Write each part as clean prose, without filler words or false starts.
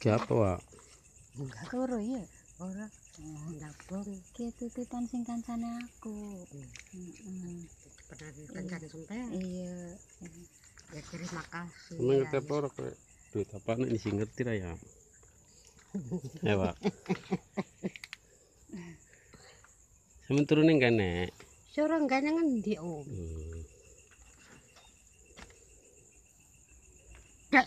Ki apa, Wak? Enggak turu ya. Ora ndabung Ki titipan sing kancane aku. Heeh. pernah dikancani sampe. Iya. Ya terima kasih. Emang ngerti apa ora kowe? Duit apa nek sing ngerti ra ya? Ya, Wak. Sampe turune kene. Suruh enggak ngendi Om. Dak.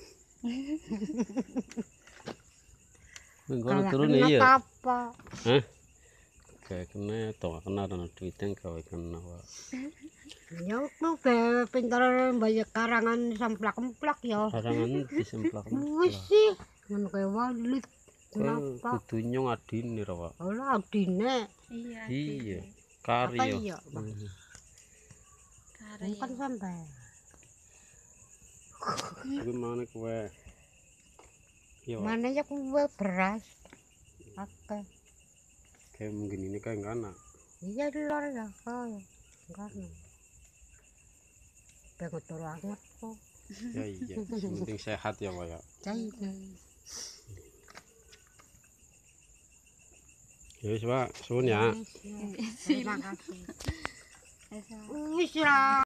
Kalau turune iya. Apa? Hah? Kayak kena to kena ana duit yang gawe kena, Wak. Ya aku pinter banyak karangan semplak-emplak ya. Karangan disemplak. Wis sih ngono kae walit. Kenapa? Kudu nyong adine ra, Wak. Ora adine. Iya. Kari Apa yo. iya? Kare. Kan sampai. Kuwi mana kowe? Iya, Wak. Mana ya kue beras. Oke. Kayak mungkin ini kayak kana. Iya di luar ya kau. Karena. Pengen turu banget kok. Ya iya, yang penting sehat ya, Wak ya. Ya wis, Pak, suwun ya. Terima kasih. Wis. Wis lah.